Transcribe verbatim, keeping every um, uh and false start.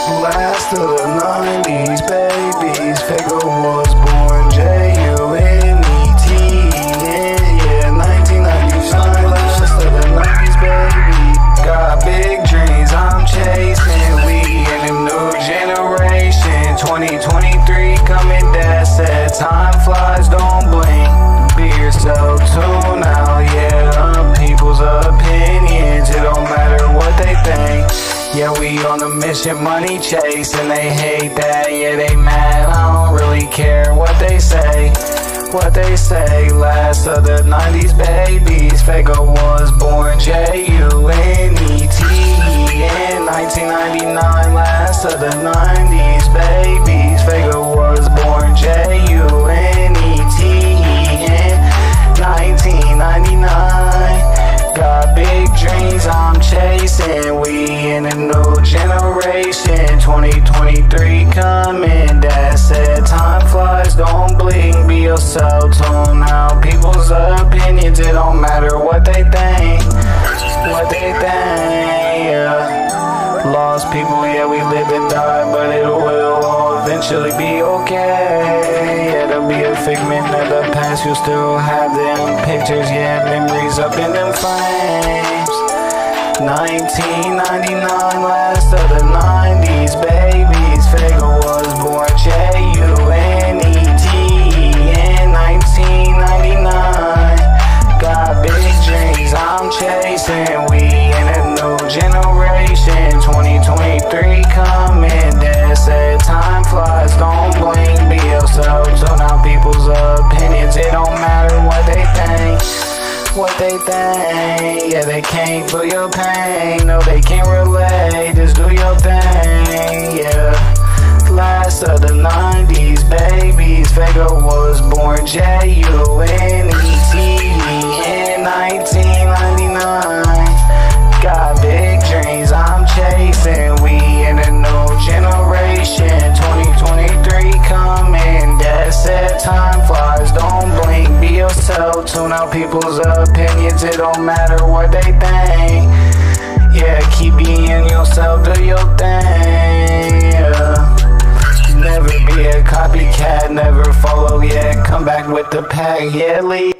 Last of the nineties babies, Fago was born J U N E T. Yeah, yeah, nineteen ninety-nine, last of the nineties baby. Got big dreams I'm chasing, we in a new generation. Twenty twenty-three coming, dad said time flies, don't blink. Be yourself too now, yeah, um, people's opinions, it don't matter what they think. Yeah, we on a mission, money chase, and they hate that. Yeah, they mad, I don't really care what they say. What they say, last of the nineties babies. Fago was born J U N E T. In nineteen ninety-nine, last of the nineties babies. Fago was born J U N E T. In nineteen ninety-nine. Got big dreams I'm chasing, we in a new generation. Twenty twenty-three coming, dad said time flies, don't blink. Be yourself tune now, people's opinions, it don't matter what they think. What they think, yeah. Lost people, yeah, we live and die, but it will all eventually be okay. Yeah, there'll be a figment of the past, you'll still have them pictures, yeah, memories up in them flames. nineteen ninety-nine, last of the nineties babies. Fago was born J U N E T. In nineteen ninety-nine. Got big dreams I'm chasing, we in a new generation. Twenty twenty-three coming, dad said time flies, don't blink. Be yourself, so now people's opinions, it don't matter what they think. What they think, yeah, they can't feel your pain, no, they can't relate, just do your thing, yeah. Last of the nineties babies, Fago was born J U N E T. In nineteen ninety-nine. Got big dreams I'm chasing, we in a new generation. Twenty twenty-three coming, dad said time flies, don't blink. Be yourself, tune out people's opinions, it don't matter what they think. Yeah, keep being yourself, do your thing, yeah. Never be a copycat, never follow, yeah, come back with the pack, yeah, leave.